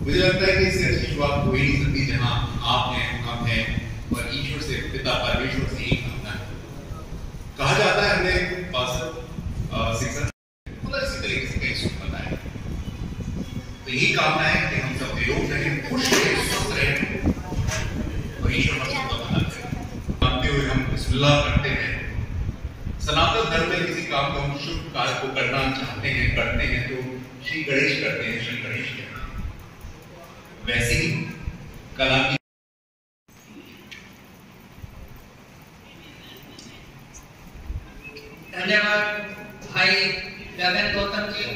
मुझे लगता है कि इससे अच्छी शुरुआत हो ही नहीं सकती जहां आप हैं, हम हैं और ईश्वर से, पिता परमेश्वर से ही कामना है। कहा जाता है हमने पास शिक्षण इसी तरीके से कई सूत्र बताए, तो यही कामना है कि हम सब निरोग रहें, खुश रहें, स्वस्थ रहें और ईश्वर हम सबका भला करें। मानते हुए हम बिस्मिल्लाह करते हैं। सनातन धर्म में किसी काम को हम शुभ कार्य को करना चाहते हैं, करते हैं तो श्री गणेश करते हैं, श्री गणेश कहते हैं। वैसे ही कला की धन्यवाद भाई गगन गौतम जी।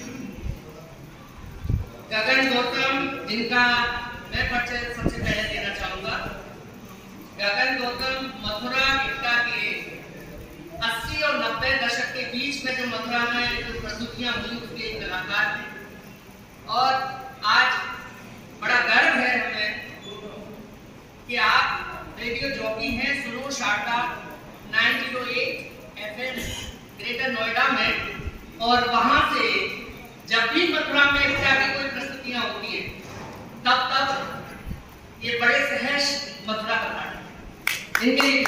गगन गौतम जिनका मैं परिचय सबसे पहले देना चाहूंगा। गगन गौतम मथुरा गिट्टा के 80 और 90 दशक के बीच में जो मथुरा में जो प्रस्तुतियां हुई उसके एक कलाकार थे और आज बड़ा गर्व है हमें कि आप रेडियो जॉकी हैं सुनो शारदा 908 FM ग्रेटर नोएडा में, और वहां से जब भी मथुरा में इस तरह की कोई प्रस्तुतियां होती है तब ये बड़े सहर्ष मथुरा करता है। इनके लिए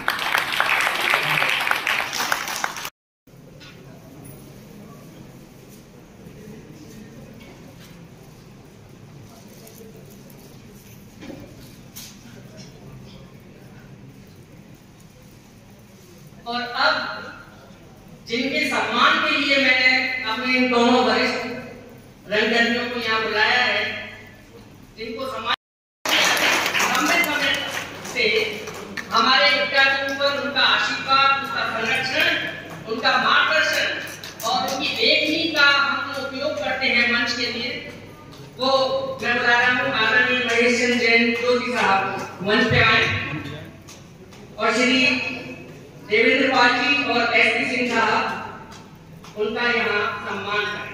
और अब जिनके सम्मान के लिए मैंने अपने इन दोनों वरिष्ठ रंगकर्मियों को यहाँ बुलाया है, जिनको सम्मान लंबे समय से हमारे गिट्टा के ऊपर उनका आशीर्वाद, उनका संरक्षण, उनका मार्गदर्शन और उनकी देखनी का हम उपयोग करते हैं मंच के लिए, वो मैं बुला रहा हूँ आदरणीय महेश चंद्र जैन ज्योति साहब मंच पे आए और श्री देवेंद्र पाल जी और एसपी सिंह साहब उनका यहाँ सम्मान करें।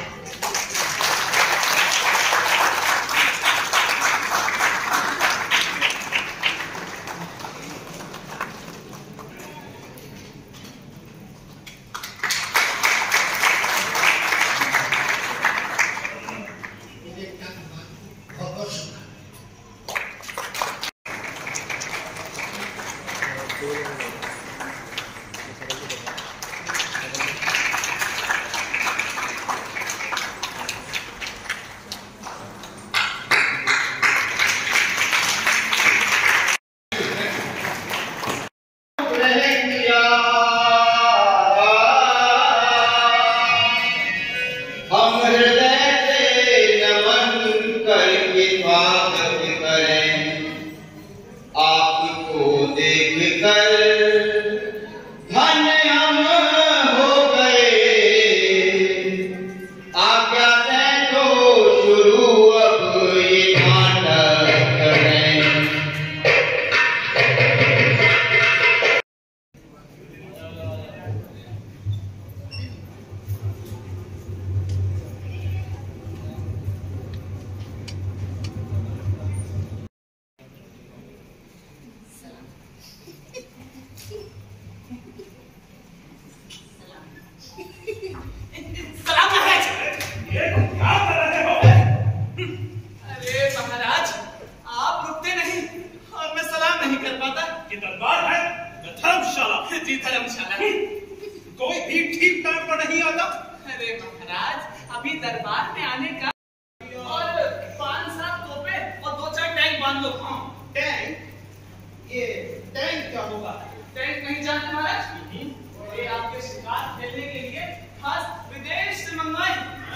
कोई भी ठीक टाइम पर नहीं आता। अरे महाराज अभी दरबार में आने का और 5-7 तोपे और 2-4 टैंक बांध लो। हाँ टैंक, ये टैंक क्या होगा? टैंक नहीं जानते महाराज? ये आपके शिकार खेलने के लिए खास विदेश से मंगवाए।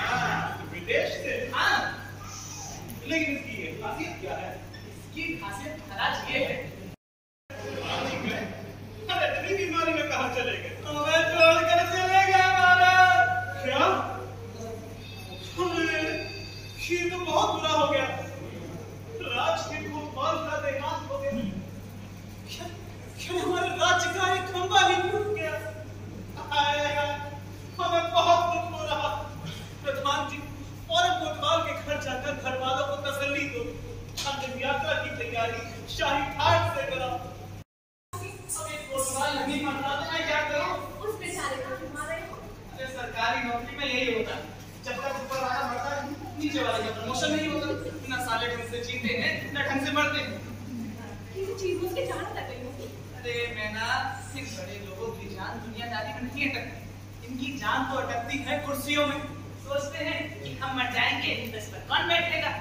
विदेश से? हाँ। लेकिन इसकी खासियत क्या है? इसकी खासियत महाराज ये है, इतनी बीमारी में कहाँ चले गए? हमें छोड़कर चले गए महाराज। क्या? ये तो बहुत बुरा हो गया। राज के कोतवाल का देहांत हो गया। क्या हमारे राज्य का एक खंबा ही टूट गया? हमें बहुत दुख हो रहा। प्रधान जी फौरन कोतवाल के घर जाकर घर वालों को तसल्ली दो। अंतिम यात्रा की तैयारी शाही ठाट से करो। कोतवाल नहीं मरता तो मैं क्या करूं? उस बेचारे को घुमा रहे हो। अरे सरकारी नौकरी में यही होता, जब तक ऊपर वाला मरता नहीं नीचे वाले का प्रमोशन नहीं होता, ना साले ढंग से जीते हैं ना ढंग से मरते हैं। किसी चीज उसके जान तक नहीं होती। अरे मैं ना इन बड़े लोगों की जान दुनियादारी में नहीं अटकती, इनकी जान तो अटकती है कुर्सियों में। सोचते हैं कि हम मर जाएंगे तो इस पर कौन बैठेगा।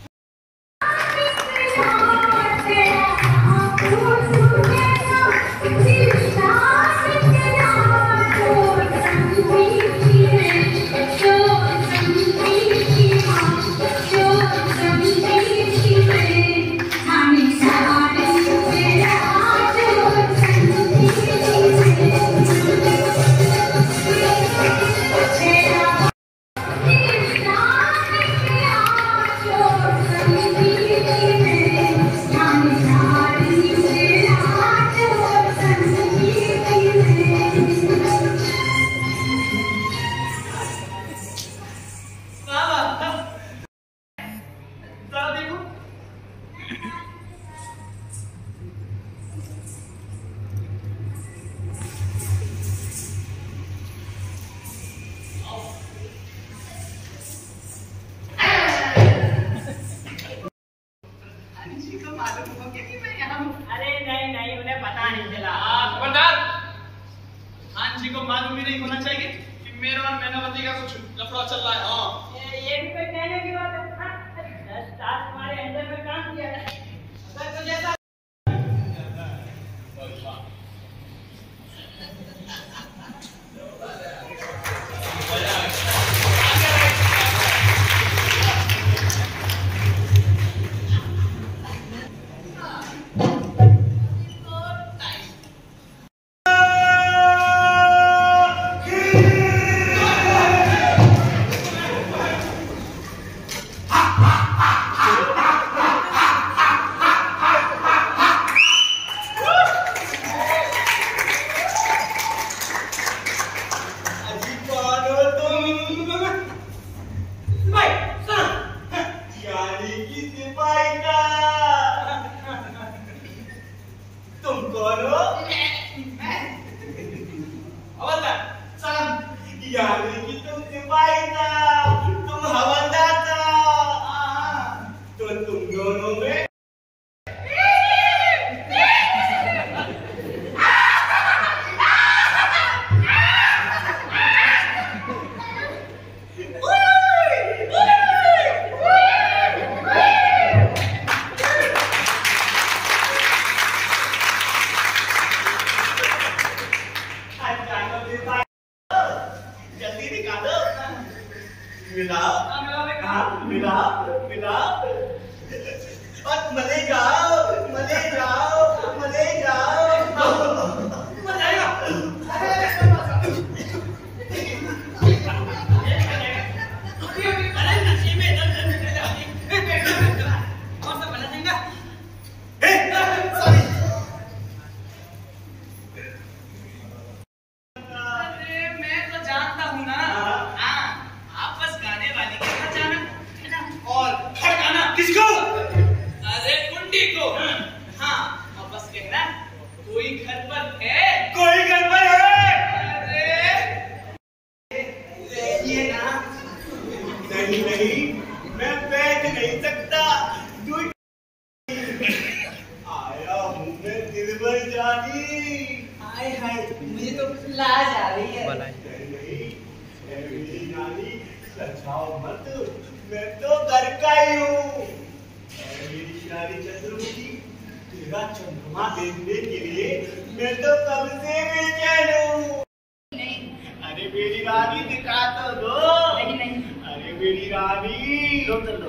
मालूम ही नहीं होना चाहिए कि मेरा और मैनावती का कुछ लफड़ा चल रहा है। हाँ ये भी कोई कहने की बात है। 10 साल तुम्हारे अंदर में काम किया है, अगर तुझे ऐसा चंद्रमा देखने के लिए मैं तो कब से बेचैन हूँ। अरे मेरी रानी दिखा तो दो। नहीं नहीं। अरे मेरी रानी लो तो लो।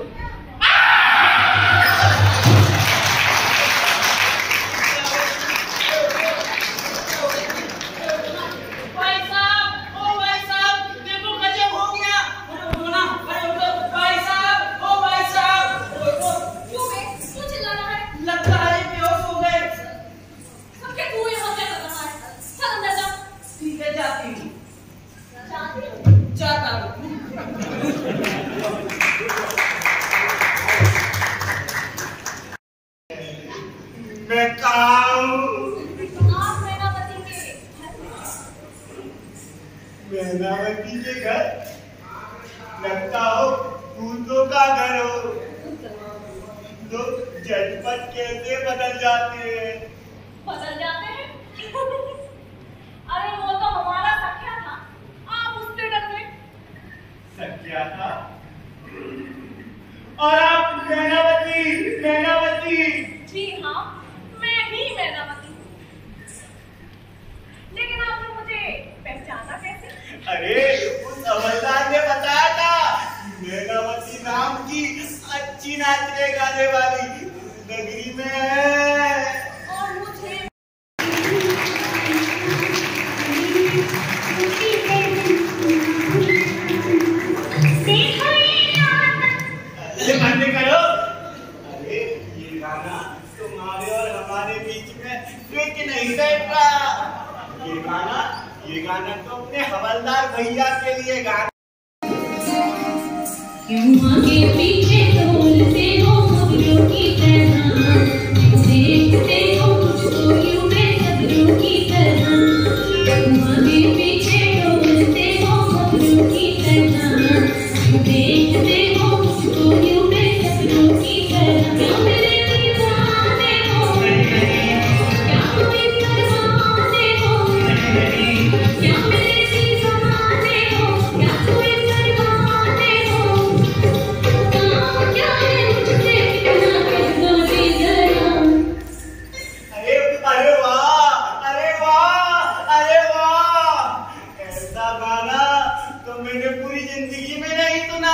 मैं कहाँ हूँ? आप मैनावती के मैनावती के घर लगता हो भूतों का घर हो तो झटपट कैसे बदल जाते हैं? बदल जाते हैं? अरे वो तो हमारा सख्या था, आप उससे डर गए। सख्या था और आप मैनावती। मैनावती जी हाँ, मैं ही मैनावती। लेकिन आपने मुझे पहचाना कैसे? अरे उस हवलदार ने बताया था मैनावती नाम की अच्छी नाचने गाने वाली नगरी में है। और मुझे बंद करो। अरे ये गाना तुम्हारे और हमारे बीच में फिट नहीं बैठा। ये गाना तो अपने हवलदार भैया के लिए गाना। क्यों आगे पीछे डोलते हो खबरों की तरह, देखते हो मुझको क्यों बेखबरों की तरह। क्यों आगे पीछे डोलते हो खबरों की तरह, देखते हो मुझको क्यों बेखबरों की तरह। क्या मेरे दीवाने हो, क्या कोई परवाने हो, क्या मेरे दीवाने हो, क्या कोई परवाने हो। क्या है मुझसे इतना कहना भी जरा। अरे वाह, अरे वाह, अरे वाह, ऐसा गाना तो मैंने पूरी जिंदगी में नहीं सुना।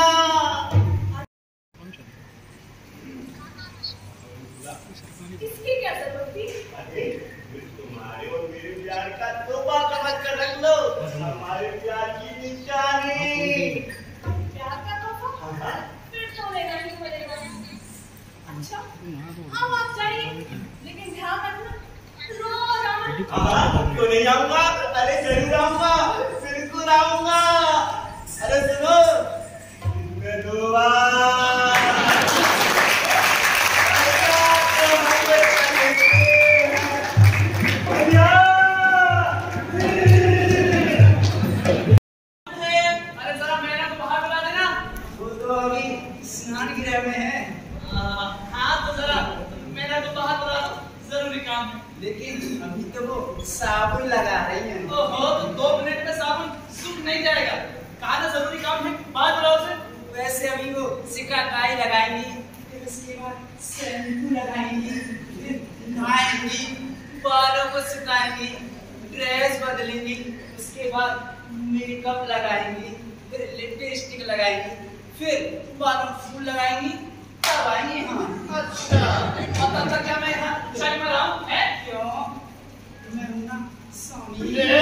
इसकी क्या जरूरत थी? अरे तुम्हारे और मेरे प्यार का तोबा समझ कर रख लो, हमारे प्यार की निशानी। प्यार का तोहफा? फिर तो लेना ही पड़ेगा। अच्छा, अब आप जाइए, लेकिन ध्यान रखना रोज आना। हाँ, क्यों नहीं आऊंगा? अरे जरूर आऊंगा, बिल्कुल आऊंगा। अरे सुनो, मैं दुआ अरे जरा मैना को बाहर बुला देना। वो तो अभी स्नान गृह में है। हाँ तो जरा मैना को बाहर बुला दो, जरूरी काम है। लेकिन अभी तो वो साबुन लगा रही है। ओहो, तो 2 मिनट में साबुन सूख नहीं जाएगा। कहा था जरूरी काम है, बात बुलाओ से। वैसे अभी वो सिकाकाई लगाएंगी, फिर उसके बाद शैम्पू लगाएंगी, फिर नहाएंगी, बालों को सुखाएंगी, ड्रेस बदलेंगी, उसके बाद मेकअप लगाएंगी, फिर लिपस्टिक लगाएंगी, फिर बालों में फूल लगाएंगी, तब आएंगी। हाँ अच्छा, और तब तक क्या मैं यहाँ चाय में रहा हूँ? है क्यों? मैं हूं ना स्वामी।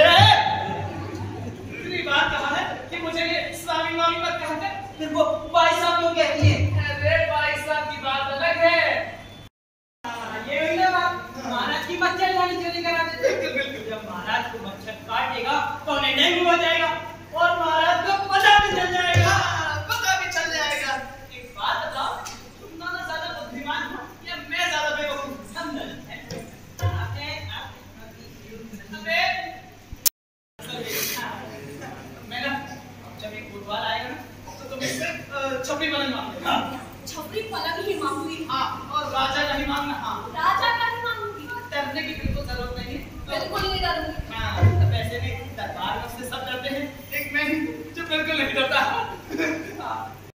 इतनी बात कहा है कि मुझे ये स्वामी मामी मत कहते। फिर वो भाई साहब क्यों कहती है? अरे भाई साहब की बात अलग है। ये हुई ना बात, महाराज की मच्छर जानी चोरी करा देते। बिल्कुल बिल्कुल, जब महाराज को मच्छर काटेगा तो उन्हें डेंगू हो जाएगा और महाराज को पता भी चल जाएगा। पता भी चल जाएगा। एक बात बताओ, तुम दोनों ज्यादा बुद्धिमान हो या मैं ज्यादा बेवकूफ? हम दोनों हैं। मैं ना जब एक बुधवार आएगा ना तो तुम इससे छपरी पलंग मांगना। छपरी पलंग ही मांगूंगी। हाँ, और राजा का ही मांगना। हाँ, राजा का ही मांगूंगी। डरने की बिल्कुल जरूरत नहीं है। बिल्कुल नहीं डरूंगी। हाँ, तो वैसे भी दरबार में से सब डरते हैं, एक मैं ही जो बिल्कुल नहीं डरता। हाँ।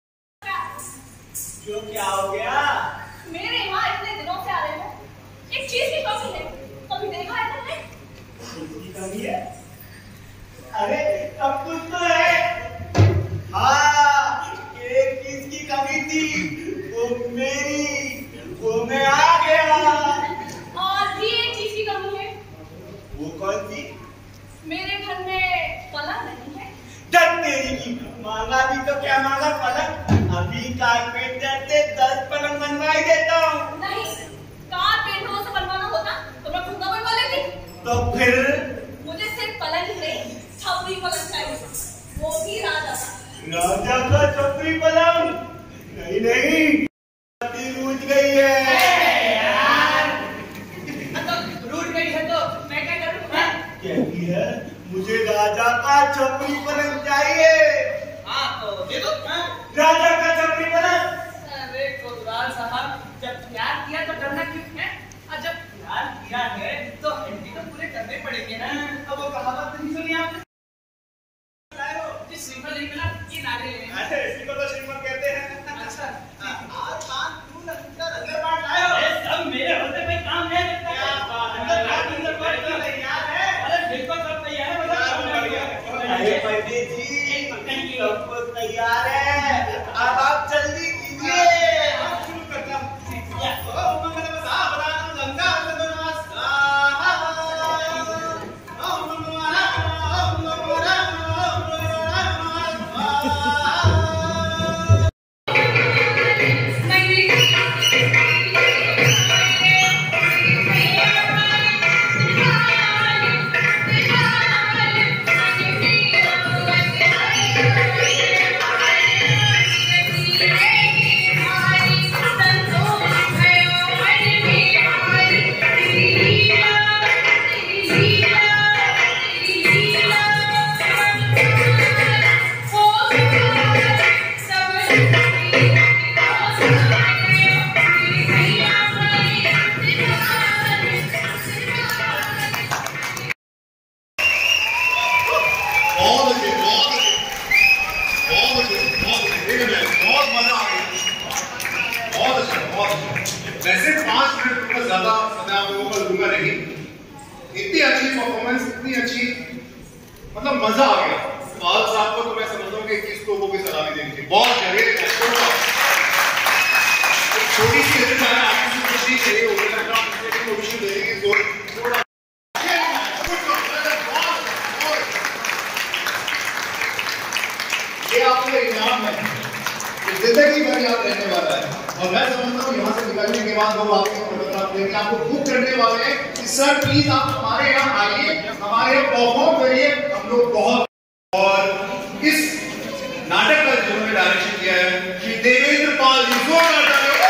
जो क्या हो गया? मेरे यहाँ इतने दिनों से आ रहे हो, एक चीज की कमी है, कभी देखा है तुमने? किसकी कमी है? अरे अब कुछ तो है। हाँ, एक चीज की कमी थी, वो मेरी, वो मैं आ गया। और भी एक चीज की कमी है, वो कौन सी? मेरे घर में पलंग नहीं है। डर तेरी की, मांगा भी तो क्या मांगा पलंग? अभी कारपेंटर से 10 पलंग बनवाई देता हूँ। नहीं, कारपेंटरों से बनवाना होता तो मैं फूका बनवा लेती। तो फिर मुझे सिर्फ पलंग ही नहीं, छपरी पलंग चाहिए, वो भी राजा का। राजा का छपरी पलंग? नहीं नहीं, रूठ गई है। रूठ गई है तो मैं क्या करूँ? कहती है मुझे राजा का छपरी पलंग चाहिए। हाँ तो दे दो। राजा का छपरी श्रृंगार है तो हड्डी तो पूरे करने पड़ेंगे ना। अब वो कहावत नहीं सुनी आपने? श्रीमद नहीं मिला ये नारे अरे इसी को तो श्रीमद कहते हैं। अच्छा आज पान फूल अंदर बांट लाए हो। ये सब मेरे होते भाई काम नहीं करता। क्या बात है, अंदर बांट तो तैयार है। अरे बिल्कुल सब तैयार है। अरे पंडित जी सब कुछ तैयार है, अब आप जल्दी कीजिए। आप शुरू करना। ओम मंगलम सावधानम लंका नमस्कार। ओम वैसे 5 मिनट का ज्यादा समय आप लोगों को लूंगा नहीं। इतनी अच्छी परफॉर्मेंस, इतनी अच्छी, मतलब मजा आ गया। फाल साहब को तो मैं समझता हूँ कि 21 लोगों की सलामी देनी चाहिए। बहुत जरूरी छोटी सी नजर आ रहा है, कुछ नहीं चाहिए पोजीशन देने की थोड़ा ये आपका इनाम है, जिंदगी भर याद रहने वाला है। और मैं समझता हूँ यहाँ से निकलने के बाद वो आपको बुक करने वाले हैं कि सर प्लीज आप हमारे यहाँ आइए, हमारे यहाँ परफॉर्म करिए। हम लोग बहुत, और इस नाटक का जिन्होंने डायरेक्शन किया है श्री देवेंद्र पाल जी, जोरदार तालियां।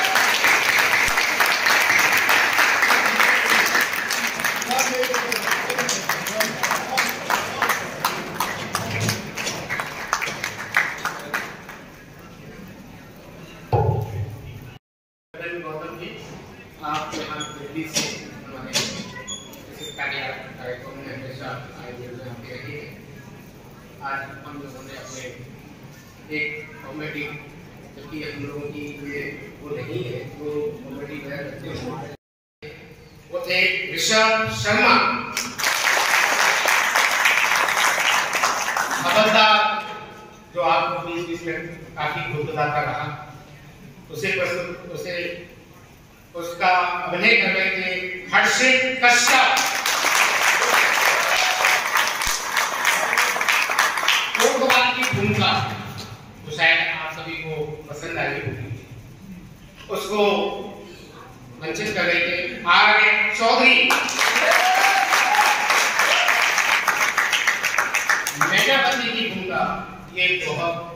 गौतम जी, आप यहाँ दिल्ली से हमारे कार्यक्रम में हमेशा आयोजन में आते रहे। आज हम लोगों ने अपने एक कॉमेडी, जबकि हम लोगों की ये वो नहीं है, वो कॉमेडी में रखते हैं, वो थे ऋषभ शर्मा। खबरदार जो आपको बीच में काफी गुदगुदाता रहा, उसे उसका अभिनय कर रहे थे हर्षित कश्यप। कोटवाल की भूमिका तो शायद आप सभी को पसंद आई होगी, उसको मंचित कर रहे थे आर्य चौधरी। मेधावती की भूमिका ये बहुत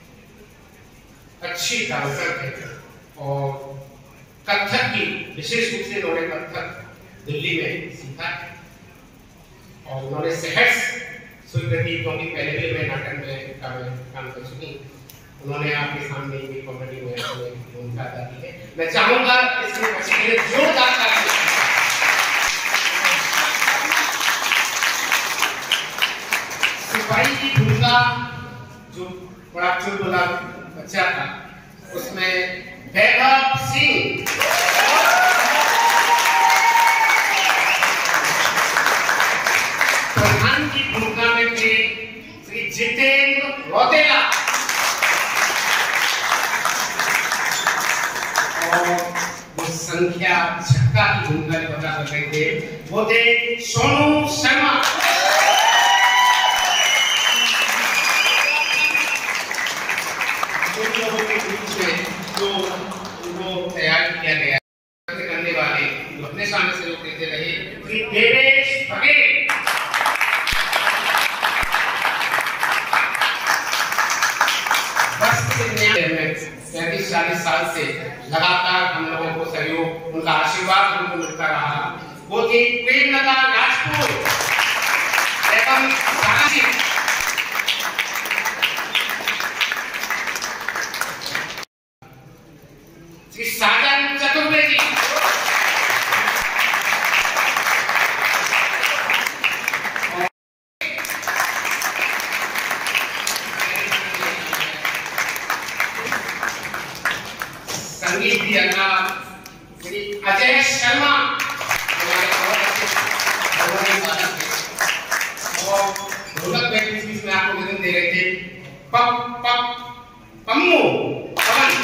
अच्छी डांसर है और कथक की विशेष रूप से उन्होंने कथक दिल्ली में सीखा है और उन्होंने सहर्ष स्वीकृति, क्योंकि पहले भी मैं नाटक में काम कर चुकी, उन्होंने आपके सामने ये कॉमेडी में अपनी भूमिका अदा की है। मैं चाहूंगा इसमें बच्चे के लिए जोरदार तालियां। सिपाही की भूमिका जो बड़ा चुलबुला बच्चा था, उसमें वैभव सिंह। प्रधान की भूमिका में थे श्री जितेंद्र रौतेला और वो संख्या छक्का की भूमिका बता कर रहे थे, वो थे सोनू शर्मा। लोगों के बीच में जो उनको तैयार किया गया करने वाले जो अपने सामने से लोग देते रहे श्री देवेश बघेल। 35-40 साल से लगातार हम लोगों को सहयोग, उनका आशीर्वाद हमको मिलता रहा। वो थी प्रेमलता राजपूत एवं साक्षी। साजन चतुर्वेदी संगीत दिया था श्री अजय शर्मा, हमारे बहुत अच्छे वादक थे। और ढोलक पे बीच में आपको रिदम दे रहे थे पप पप पम्मू पवन।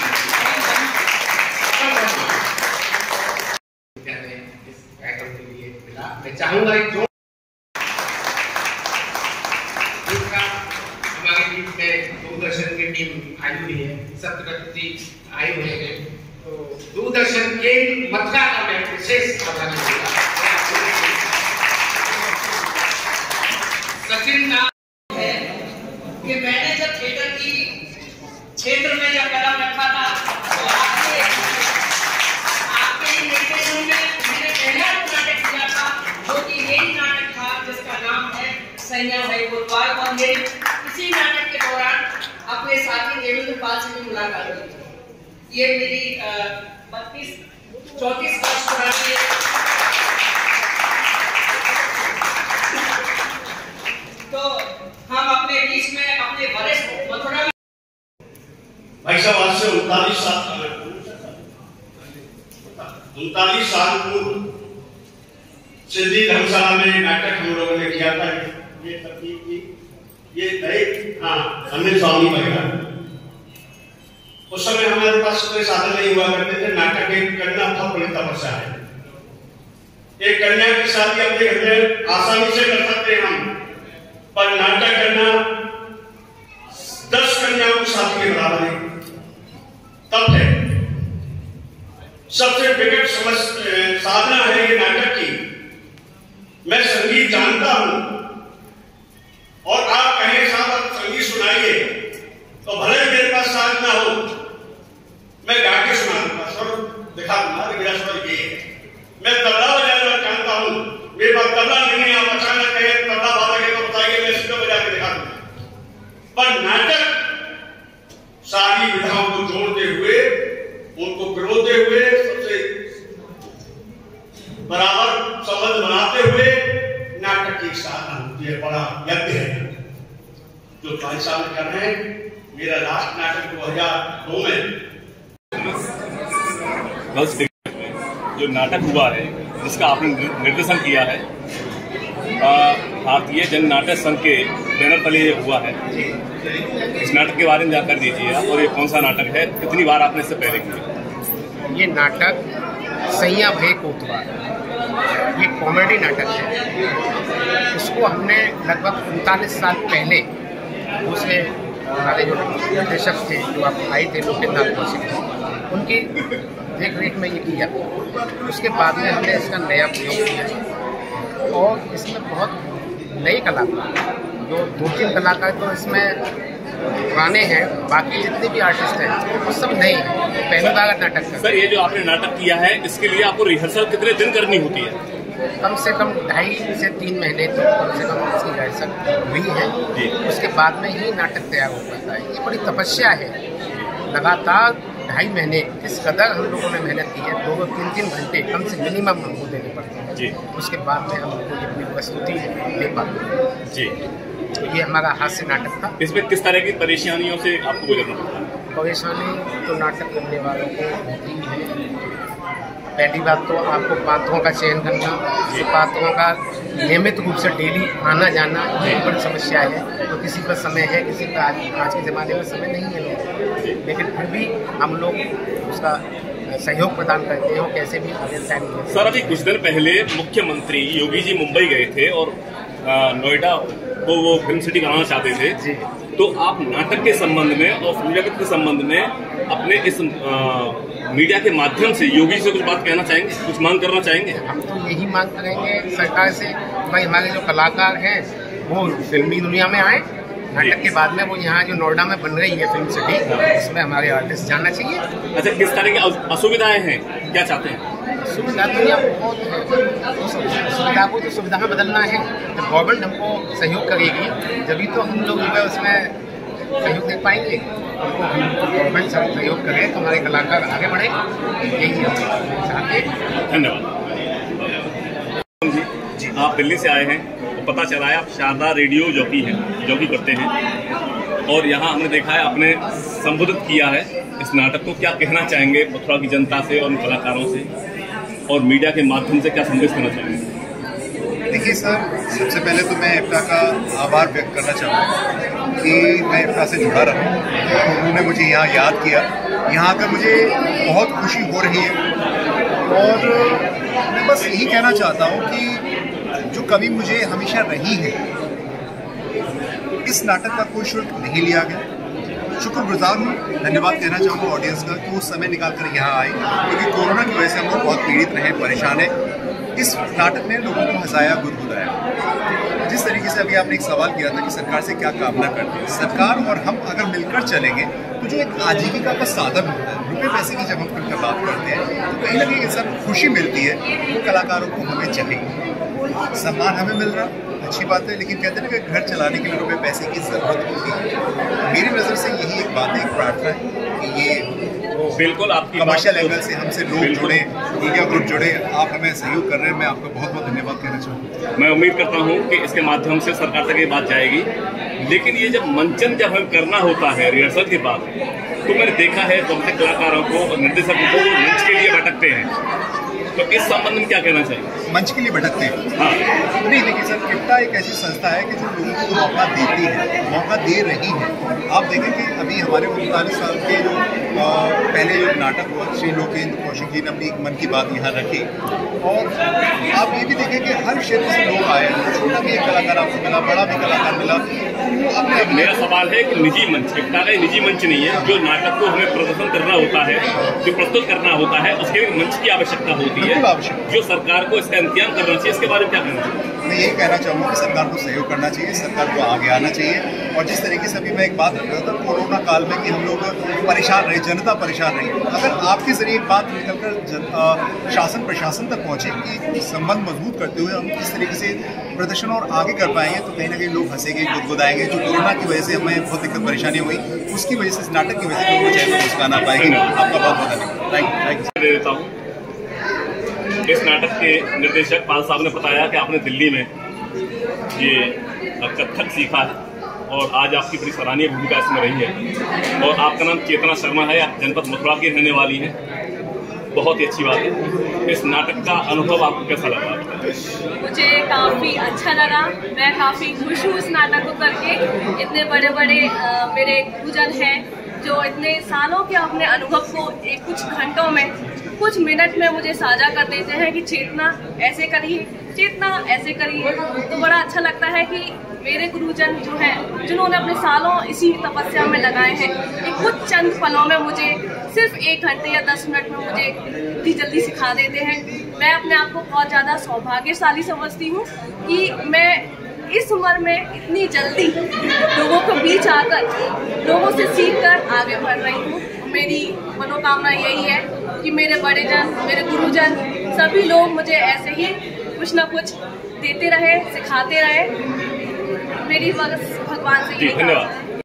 इस कार्यक्रम के लिए मिला। मैं चाहूंगा एक जो हमारे बीच में दूरदर्शन की टीम आई हुई है, सप्तपति आए हुए हैं, तो दूरदर्शन के मथुरा का मैं विशेष आभार करूंगा। सचिन नाम है कि मैंने जब थिएटर की क्षेत्र में जब कदम रखा था तो आपके ही निर्देशन में मैंने पहला नाटक किया था, जो कि यही नाटक था जिसका नाम है सैया भाई गोपाल। और ये इसी नाटक के दौरान अपने साथी देवेंद्र पाल से भी मुलाकात हुई थी। ये मेरी 34 वर्ष पुरानी तो हम अपने बीच में अपने वरिष्ठ मथुरा भाई साहब आज से 39 साल पूर्व सिद्धि धर्मशाला में नाटक हम लोगों ने किया था। ये तकनीक की ये अनिल स्वामी वगैरह, उस समय हमारे पास कोई साधन नहीं हुआ करते थे। नाटक एक करना बहुत बड़ी तपस्या है। एक कन्या की शादी अपने घर में आसानी से कर सकते हैं हम, पर नाटक करना 10 कन्याओं की शादी के बराबर है। तब है सबसे विकट साधना है ये नाटक की। मैं संगीत जानता हूं और आप कहें साहब आप संगीत सुनाइए, तो भले ही मेरे पास साज ना हो, मैं गा के सुना दूंगा, स्वर दिखा दूंगा कि मेरा स्वर ये है। मैं तबला बजाना जानता हूं, मेरे पास तबला नहीं है, आप अचानक कहें तबला बाजेंगे तो बताइए, मैं सीधा बजा के दिखा दूंगा। पर नाटक सारी विधाओं को जोड़ते हुए, उनको पिरोते हुए, सबसे बराबर संबंध बनाते हुए नाटक की साधना होती है। बड़ा यज्ञ है जो भाई साहब कर रहे हैं। मेरा लास्ट नाटक 2002 में जो नाटक हुआ है, जिसका आपने निर्देशन किया है, भारतीय जन नाटक संघ के बैनर तले हुआ है, इस नाटक के बारे में जानकारी दीजिए आप। और ये कौन सा नाटक है, कितनी बार आपने इससे पहले किया? ये नाटक सैया भाई कोतवाल, ये कॉमेडी नाटक है। इसको हमने लगभग 39 साल पहले उसे हमारे जो निर्देशक थे, जो आप आए थे लोकेन्द्र कौशिक, उनकी देख रेख में ये किया। उसके बाद में हमने इसका नया प्रयोग किया और इसमें बहुत नए कलाकार, जो 2-3 कलाकार तो इसमें पुराने हैं, बाकी जितने भी आर्टिस्ट हैं वो सब नए हैं, पहली बार नाटक कर। सर, ये जो आपने नाटक किया है, इसके लिए आपको रिहर्सल कितने दिन करनी होती है? कम से कम 2.5 से 3 महीने तो कम से कम इसकी रिहर्सल हुई है। उसके बाद में ही नाटक तैयार हो पाता है। ये बड़ी तपस्या है, लगातार 2.5 महीने इस कदर हम लोगों ने मेहनत की है। 2-3 घंटे कम से मिनिमम हमको देने पड़ते हैं जी। उसके बाद में हम लोग को अपनी प्रस्तुति दे पाते हैं जी। ये हमारा हास्य नाटक था। इसमें किस तरह की परेशानियों से आपको गुजरना पड़ता है? परेशानी तो नाटक करने वालों को होती है। पहली बात तो आपको पात्रों का चयन करना, पात्रों का नियमित रूप से डेली आना जाना, ये बड़ी समस्या है। तो किसी का समय है, किसी का आज के ज़माने में समय नहीं है, लेकिन फिर भी हम लोग उसका सहयोग प्रदान करते हैं कैसे भी टाइम। सर, अभी कुछ दिन पहले मुख्यमंत्री योगी जी मुंबई गए थे और नोएडा को वो फिल्म सिटी बनाना चाहते थे जी। तो आप नाटक के संबंध में और फिल्म जगत के संबंध में अपने इस मीडिया के माध्यम से योगी से कुछ बात कहना चाहेंगे, कुछ मांग करना चाहेंगे? हम तो यही मांग करेंगे सरकार से, भाई हमारे जो कलाकार हैं वो फिल्मी दुनिया में आए। नाटक के बाद में वो यहाँ जो नोएडा में बन रही है फिल्म सिटी, इसमें हमारे आर्टिस्ट जाना चाहिए। अच्छा, किस तरह की असुविधाएं हैं, क्या चाहते हैं? सुविधा दुनिया बहुत है, सुविधा को तो सुविधा में बदलना है। जब गवर्नमेंट हमको सहयोग करेगी तभी तो हम लोग उसमें सहयोग दे पाएंगे। हमको गवर्नमेंट सहयोग करे तो हमारे कलाकार आगे बढ़े, यही हम चाहते हैं। धन्यवाद जी। आप दिल्ली से आए हैं, तो पता चला है आप शारदा रेडियो जॉकी करते हैं, और यहाँ हमने देखा है आपने संबोधित किया है इस नाटक को क्या कहना चाहेंगे मथुरा की जनता से और उन कलाकारों से, और मीडिया के माध्यम से क्या संदेश देना चाहेंगे? देखिए सर, सबसे पहले तो मैं इफ्ता का आभार व्यक्त करना चाहूँगा कि मैं इफ्ता से जुड़ा रहा हूँ। उन्होंने मुझे यहाँ याद किया, यहाँ आकर मुझे बहुत खुशी हो रही है। और मैं बस यही कहना चाहता हूँ कि जो कमी मुझे हमेशा रही है, इस नाटक का कोई शुल्क नहीं लिया गया। शुक्रगुजार हूँ, धन्यवाद कहना चाहूँगा ऑडियंस का कि वो समय निकाल कर यहाँ आए, क्योंकि कोरोना की वजह से हम लोग बहुत पीड़ित रहे, परेशान हैं। इस नाटक ने लोगों को हंसाया, गुदगुदाया। जिस तरीके से अभी आपने एक सवाल किया था कि सरकार से क्या कामना करते हैं, सरकार और हम अगर मिलकर चलेंगे तो जो एक आजीविका का साधन होता है, रुपये पैसे की जब हम मिलकर बात करते हैं तो कहीं ना कहीं इंसान खुशी मिलती है। वो कलाकारों को हमें चाहिए, सम्मान हमें मिल रहा, अच्छी बात है, लेकिन कहते हैं ना कि घर चलाने के लिए रुपये पैसे की जरूरत होती है। मेरी नज़र से यही एक बात है, एक प्रार्थना है कि ये बिल्कुल आपकी कमर्शियल एंगल से हमसे लोग जुड़े, मीडिया ग्रुप जुड़े, आप हमें सहयोग कर रहे हैं, मैं आपका बहुत बहुत धन्यवाद कहना चाहूँगा। मैं उम्मीद करता हूँ कि इसके माध्यम से सरकार तक ये बात जाएगी। लेकिन ये जब मंचन जब हमें करना होता है रिहर्सल के बाद, तो मैंने देखा है बहुत से कलाकारों को और निर्देशकों को मंच के लिए भटकते हैं, तो इस संबंध में क्या कहना चाहिए? मंच के लिए भटकते हैं? हाँ नहीं, लेकिन सर इफ्ता एक ऐसी संस्था है कि जो लोगों को मौका देती है, मौका दे रही है। आप देखें कि अभी हमारे 39 साल के जो पहले जो नाटक हुआ, श्री लोकेंद्र कौशिक जी ने अपनी एक मन की बात यहाँ रखी, और आप ये भी देखें कि हर क्षेत्र से लोग आए, छोटा भी एक कलाकार आपको मिला, बड़ा भी कलाकार मिला। मेरा सवाल है कि निजी मंच, इफ्ता का निजी मंच नहीं है। जो नाटक को हमें प्रदर्शन करना होता है, जो प्रस्तुत करना होता है, उसके लिए मंच की आवश्यकता होती है, जो सरकार को इसका इंतजाम करना चाहिए। इसके बारे में क्या कहना चाहिए? मैं यही कहना चाहूँगा कि सरकार को सहयोग करना चाहिए, सरकार को आगे आना चाहिए। और जिस तरीके से अभी मैं एक बात रख रहा था कोरोना काल में कि हम लोग परेशान रहे, जनता परेशान रही, अगर आपके जरिए एक बात निकलकर शासन प्रशासन तक पहुँचे कि संबंध मजबूत करते हुए हम किस तरीके से प्रदर्शन और आगे कर पाएंगे, तो कहीं ना कहीं लोग हंसेंगे, गुदगुदाएंगे। जो कोरोना की वजह से हमें बहुत दिक्कत परेशानी हुई, उसकी वजह से इस नाटक की वजह से लोगों को मुस्कान आ पाएंगे। आपका बहुत बहुत धन्यवाद। दे देता हूँ। इस नाटक के निर्देशक पाल साहब ने बताया कि आपने दिल्ली में ये कथक सीखा है और आज आपकी बड़ी सराहनीय भूमिका इसमें रही है, और आपका नाम चेतना शर्मा है, आप जनपद मथुरा की रहने वाली हैं, बहुत ही अच्छी बात है। इस नाटक का अनुभव आपको कैसा लगा? मुझे काफ़ी अच्छा लगा, मैं काफ़ी खुश हूँ इस नाटक को करके। इतने बड़े बड़े मेरे गुरुजन हैं जो इतने सालों के अपने अनुभव को एक कुछ घंटों में, कुछ मिनट में मुझे साझा कर देते हैं कि चेतना ऐसे करिए, चेतना ऐसे करिए। तो बड़ा अच्छा लगता है कि मेरे गुरुजन जो हैं, जिन्होंने अपने सालों इसी तपस्या में लगाए हैं, कि कुछ चंद पलों में मुझे सिर्फ 1 घंटे या 10 मिनट में मुझे इतनी जल्दी सिखा देते हैं। मैं अपने आप को बहुत ज़्यादा सौभाग्यशाली समझती हूँ कि मैं इस उम्र में इतनी जल्दी लोगों के बीच आकर, लोगों से सीखकर आगे बढ़ रही हूँ। मेरी मनोकामना यही है कि मेरे बड़े जन, मेरे गुरुजन, सभी लोग मुझे ऐसे ही कुछ ना कुछ देते रहे, सिखाते रहे। मेरी भगवान से यही धन्यवाद।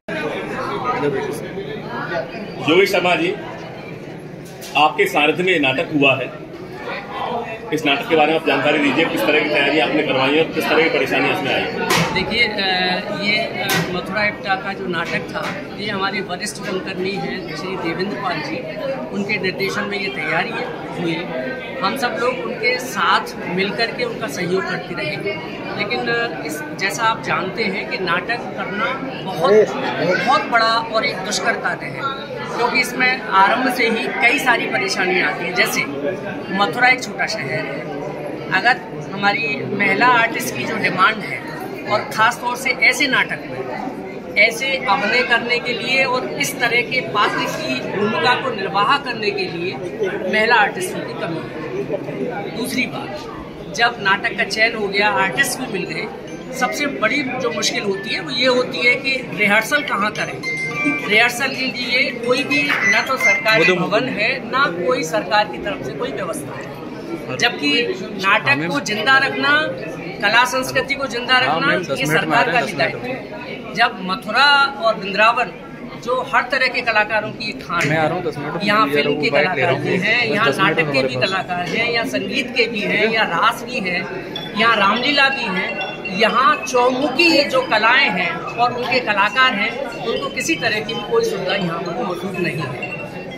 योगी शर्मा जी, आपके सानिध्य में नाटक हुआ है, इस नाटक के बारे में आप जानकारी दीजिए। किस तरह की तैयारी आपने करवाई है, किस तरह की परेशानी इसमें आई? देखिए, ये मथुरा इफ्ता का जो नाटक था, ये हमारे वरिष्ठ रंगकर्मी हैं श्री देवेंद्र पाल जी, उनके निर्देशन में ये तैयारी हुई। हम सब लोग उनके साथ मिलकर के उनका सहयोग करते रहे। लेकिन जैसा आप जानते हैं कि नाटक करना बहुत बड़ा और एक दुष्कर कार्य है, क्योंकि इसमें आरंभ से ही कई सारी परेशानियाँ आती हैं। जैसे मथुरा एक छोटा शहर है, अगर हमारी महिला आर्टिस्ट की जो डिमांड है, और ख़ास तौर से ऐसे नाटक में ऐसे अभिनय करने के लिए और इस तरह के पात्र की भूमिका को निर्वाह करने के लिए महिला आर्टिस्टों की कमी है। दूसरी बात, जब नाटक का चयन हो गया, आर्टिस्ट भी मिल गए, सबसे बड़ी जो मुश्किल होती है वो ये होती है कि रिहर्सल कहाँ करें। रिहर्सल के लिए कोई भी न तो सरकारी भवन है, ना कोई सरकार की तरफ से कोई व्यवस्था है। जबकि नाटक को जिंदा रखना, कला संस्कृति को जिंदा रखना, ये सरकार का भी दायित्व है। जब मथुरा और वृंदावन जो हर तरह के कलाकारों की खान है, यहाँ फिल्म के कलाकार भी हैं, यहाँ नाटक के भी कलाकार हैं, यहाँ संगीत के भी हैं, यहाँ रास भी है, यहाँ रामलीला भी है, यहाँ चौमुखी ये जो कलाएं हैं और उनके कलाकार हैं, उनको किसी तरह की भी कोई सुविधा यहाँ पर मौजूद नहीं है।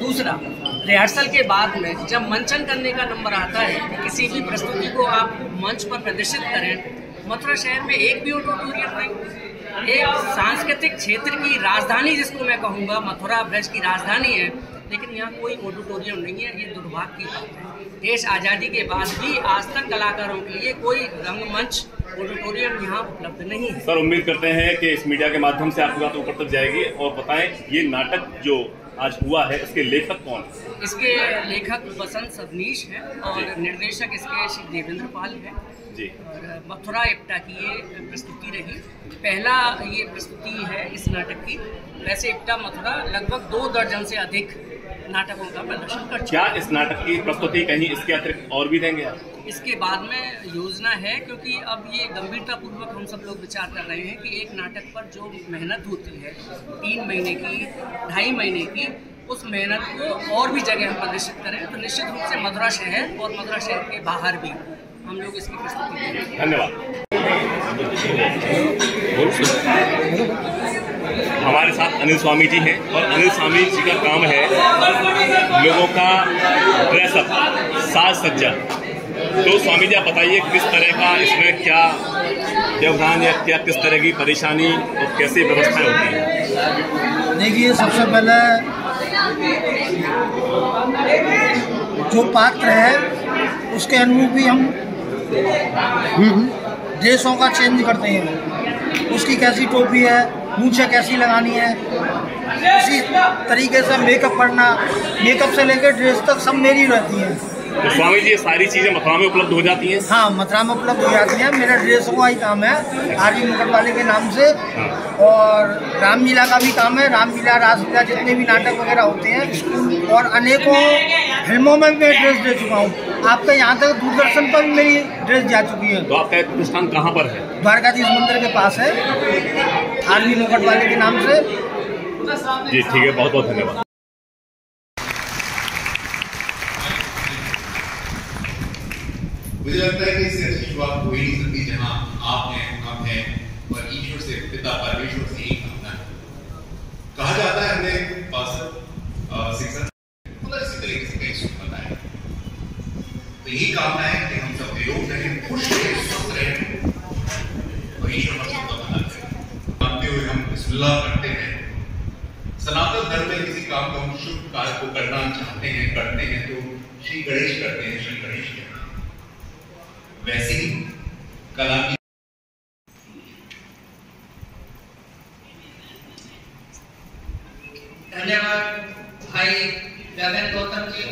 दूसरा, रिहर्सल के बाद में जब मंचन करने का नंबर आता है, किसी भी प्रस्तुति को आप मंच पर प्रदर्शित करें, मथुरा शहर में एक भी ऑडिटोरियम नहीं। एक सांस्कृतिक क्षेत्र की राजधानी जिसको मैं कहूँगा, मथुरा ब्रज की राजधानी है, लेकिन यहाँ कोई ऑडिटोरियम नहीं है। ये दुर्भाग्य की बात है। देश आज़ादी के बाद भी आज तक कलाकारों के लिए कोई रंगमंच, ऑडिटोरियम यहाँ उपलब्ध नहीं है। सर, उम्मीद करते हैं कि इस मीडिया के माध्यम से आपकी बात ऊपर तक जाएगी। और बताएं, ये नाटक जो आज हुआ है, इसके लेखक कौन है? इसके लेखक बसंत सबनीश हैं और निर्देशक इसके श्री देवेंद्र पाल हैं जी। और मथुरा इप्टा की ये प्रस्तुति रही, पहला ये प्रस्तुति है इस नाटक की। वैसे इप्टा मथुरा लगभग 2 दर्जन से अधिक नाटकों का प्रदर्शन कर चुका है। क्या इस नाटक की प्रस्तुति कहीं इसके अतिरिक्त और भी देंगे आप? इसके बाद में योजना है, क्योंकि अब ये गंभीरतापूर्वक हम सब लोग विचार कर रहे हैं कि एक नाटक पर जो मेहनत होती है 3 महीने की, 2.5 महीने की, उस मेहनत को और भी जगह हम प्रदर्शित करें, तो निश्चित रूप से मथुरा शहर और मथुरा शहर के बाहर भी हम लोग इसकी प्रस्तुति करेंगे। धन्यवाद। हमारे साथ अनिल स्वामी जी हैं और अनिल स्वामी जी का काम है लोगों का ड्रेसअप, साज सज्जा। तो स्वामी जी, आप बताइए किस तरह का इसमें क्या व्यवधान या क्या किस तरह की परेशानी और कैसे व्यवस्थाएं होती हैं? देखिए, सबसे पहले जो पात्र है उसके अनुरूप ही हम ड्रेसों का चेंज करते हैं। उसकी कैसी टोपी है, मूंछें कैसी लगानी है, इसी तरीके से मेकअप करना, मेकअप से लेकर ड्रेस तक सब मेरी रहती है। तो स्वामी जी, ये सारी चीजें मथुरा में उपलब्ध हो जाती हैं? हाँ, मथुरा में उपलब्ध हो जाती है। मेरा ड्रेसों का ही काम है, आरवी मुकुट वाले के नाम से। और रामलीला का भी काम है, रामलीला, रासलीला, जितने भी नाटक वगैरह होते हैं, और अनेकों फिल्मों में भी मैं ड्रेस दे चुका हूँ। आपका यहाँ तक दूरदर्शन पर भी मेरी ड्रेस जा चुकी है। तो आपका प्रतिष्ठान कहाँ पर है? द्वारकाधीश मंदिर के पास है, आरवी मुकुट वाले के नाम से। जी ठीक है, बहुत बहुत धन्यवाद। मुझे लगता है कि इससे अच्छी बात कोई नहीं सकती जहां आप हैं, हम हैं और ईश्वर से, पिता परमेश्वर से एक कामना है। कहा जाता है हमने पास शिक्षण मतलब इसी तरीके से कई सुख बताए, तो यही कामना है कि हम सब निरोग रहें, खुश रहें, स्वस्थ रहें और ईश्वर हम सबका भला करें। मानते हुए हम बिस्मिल्लाह करते हैं। सनातन धर्म में किसी काम को हम शुभ कार्य को करना चाहते हैं, करते हैं, तो श्री गणेश करते हैं, श्री गणेश करते हैं। वैसे ही कला की धन्यवाद भाई गगन गौतम जी।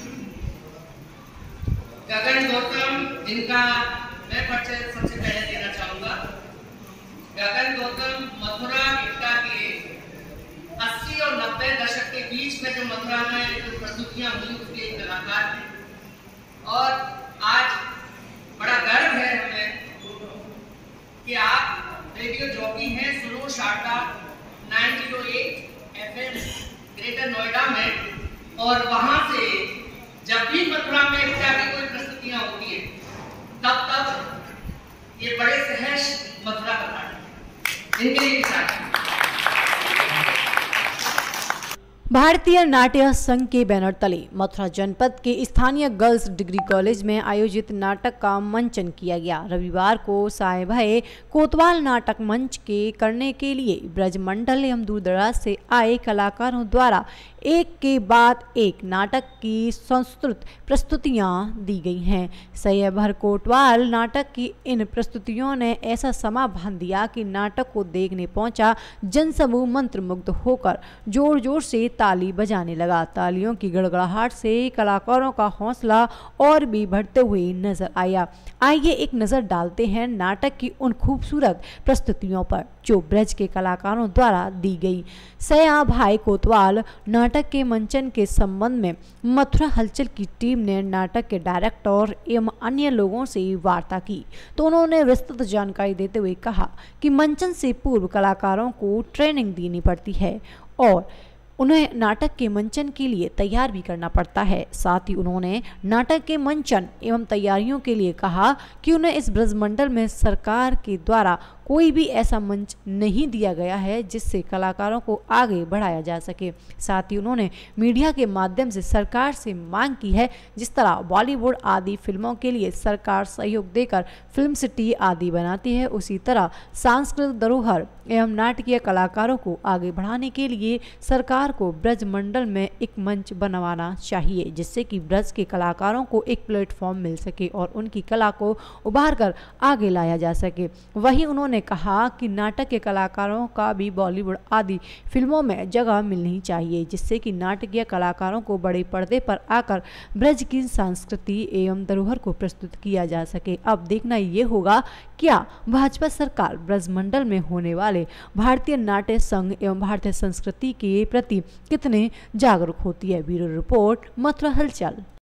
गगन गौतम, जिनका मैं परिचय सबसे पहले देना चाहूंगा। गगन गौतम मथुरा इप्टा के 80 और 90 दशक के बीच में जो मथुरा में जो प्रस्तुतियां हुई उसके एक कलाकार हैं। और आज बड़ा गर्व है हमें कि आप रेडियो जॉकी हैं सुनो शारदा 908 FM ग्रेटर नोएडा में, और वहां से जब भी मथुरा में इप्टा की कोई प्रस्तुतियां होती है तब ये बड़े सहर्ष मथुरा करता है। इनके लिए भारतीय नाट्य संघ के बैनर तले मथुरा जनपद के स्थानीय गर्ल्स डिग्री कॉलेज में आयोजित नाटक का मंचन किया गया। रविवार को साय भय कोतवाल नाटक मंच के करने के लिए ब्रज मंडल एवं दूर दराज से आए कलाकारों द्वारा एक के बाद एक नाटक की संस्कृत प्रस्तुतियां दी गई हैं। साय भय कोतवाल नाटक की इन प्रस्तुतियों ने ऐसा समा बांध दिया कि नाटक को देखने पहुंचा जनसमूह मंत्रमुग्ध होकर जोर जोर से ताली बजाने लगा। तालियों की गड़गड़ाहट से कलाकारों का हौसला और भी बढ़ते हुए नजर आया। आइए एक नज़र डालते हैं नाटक की उन खूबसूरत प्रस्तुतियों पर जो ब्रज के कलाकारों द्वारा दी गई। सया भाई कोतवाल नाटक के मंचन के संबंध में मथुरा हलचल की टीम ने नाटक के डायरेक्टर एवं अन्य लोगों से वार्ता की, तो उन्होंने विस्तृत जानकारी देते हुए कहा कि मंचन से पूर्व कलाकारों को ट्रेनिंग देनी पड़ती है और उन्हें नाटक के मंचन के लिए तैयार भी करना पड़ता है। साथ ही उन्होंने नाटक के मंचन एवं तैयारियों के लिए कहा कि उन्हें इस ब्रजमंडल में सरकार के द्वारा कोई भी ऐसा मंच नहीं दिया गया है जिससे कलाकारों को आगे बढ़ाया जा सके। साथ ही उन्होंने मीडिया के माध्यम से सरकार से मांग की है, जिस तरह बॉलीवुड आदि फिल्मों के लिए सरकार सहयोग देकर फिल्म सिटी आदि बनाती है, उसी तरह सांस्कृतिक धरोहर एवं नाटकीय कलाकारों को आगे बढ़ाने के लिए सरकार को ब्रज मंडल में एक मंच बनवाना चाहिए, जिससे कि ब्रज के कलाकारों को एक प्लेटफॉर्म मिल सके और उनकी कला को उभार कर आगे लाया जा सके। वहीं उन्होंने कहा कि नाटक के कलाकारों का भी बॉलीवुड आदि फिल्मों में जगह मिलनी चाहिए, जिससे कि नाटकीय कलाकारों को बड़े पर्दे पर आकर ब्रज की संस्कृति एवं धरोहर को प्रस्तुत किया जा सके। अब देखना ये होगा क्या भाजपा सरकार ब्रज मंडल में होने वाले भारतीय नाट्य संघ एवं भारतीय संस्कृति के प्रति कितने जागरूक होती है। ब्यूरो रिपोर्ट, मथुरा हलचल।